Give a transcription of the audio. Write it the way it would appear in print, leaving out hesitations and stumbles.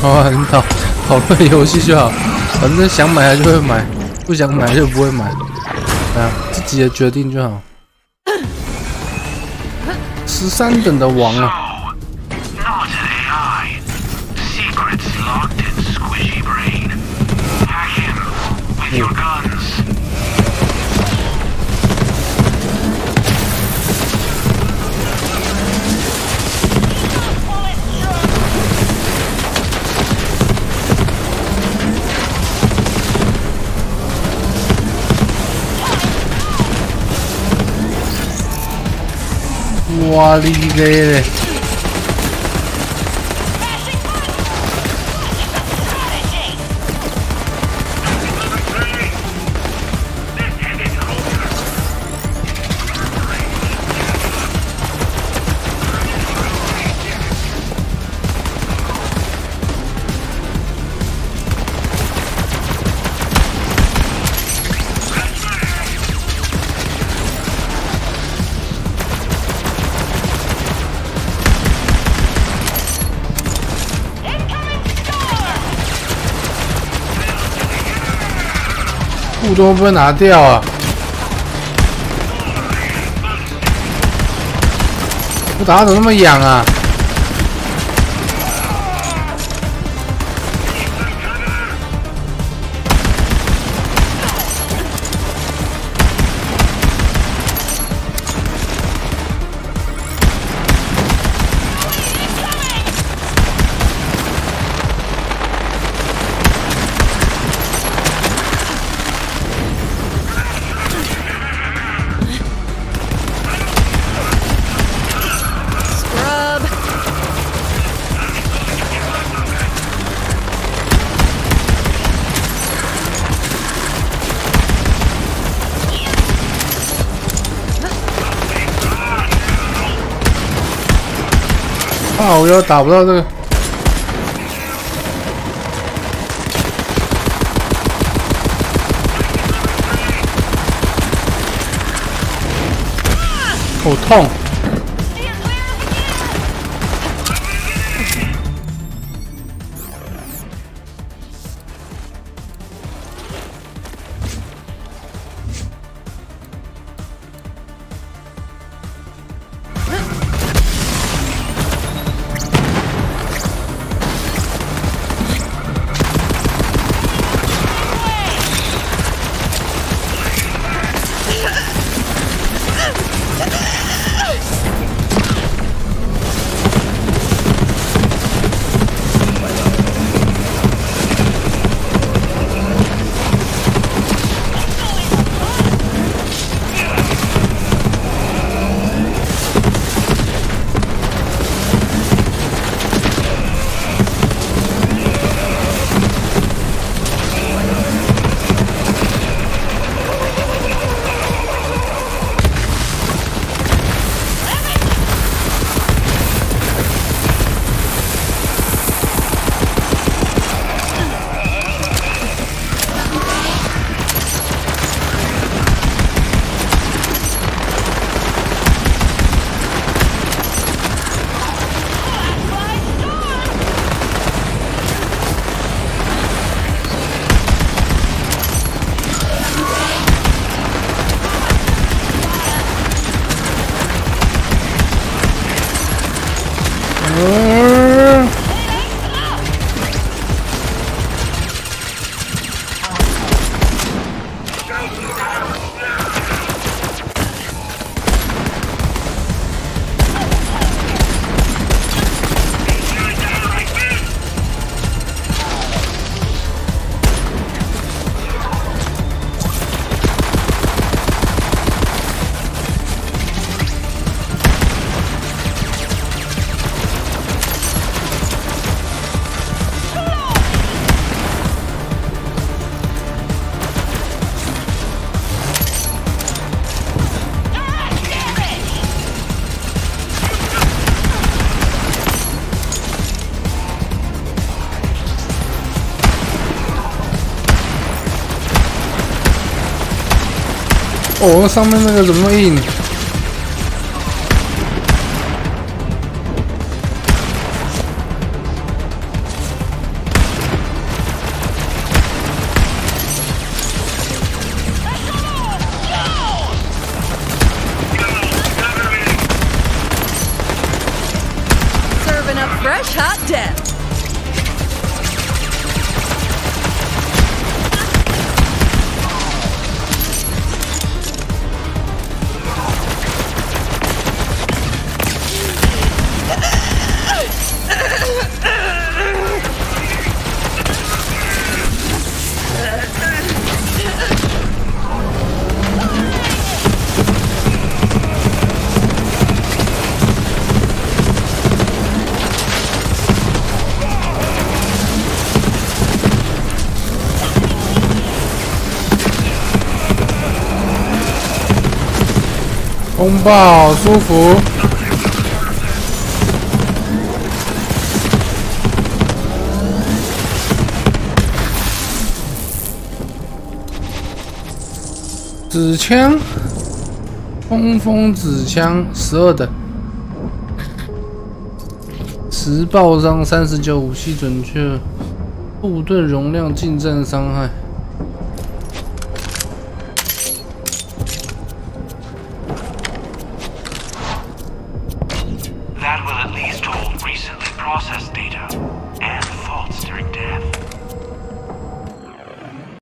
好，很讨论游戏就好，反正想买就会买，不想买就不会买，自己的决定就好。13等的王啊！ 哇哩嘞！布都不会拿掉啊！我打得怎么那么痒啊？啊！我又打不到这个。好痛！哦，上面那个怎么硬？ 风暴舒服。纸枪，风纸枪，12等。10爆伤，39武器准确，护盾容量，近战伤害。